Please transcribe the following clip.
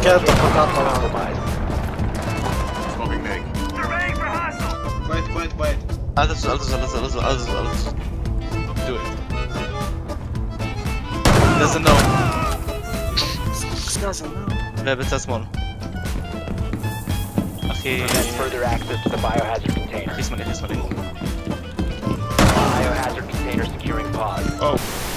Get the fuck out of compromised. Smoking Meg. Wait. Alles. Do it. Doesn't know. Wer wird das Mon? Okay. Prevent further access to the biohazard container. Schieß mal nicht. Biohazard container securing pod. Oh.